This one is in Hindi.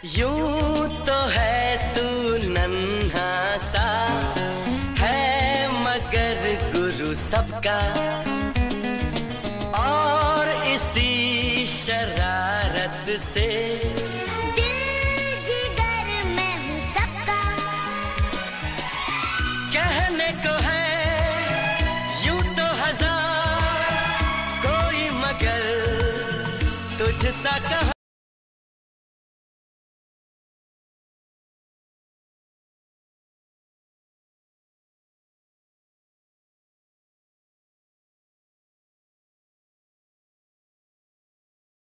यूं तो है तू नन्हा सा है मगर गुरु सबका, और इसी शरारत से दिल जिगर में हूँ सबका। कहने को है यूं तो हजार, कोई मगर तुझ सा कहा।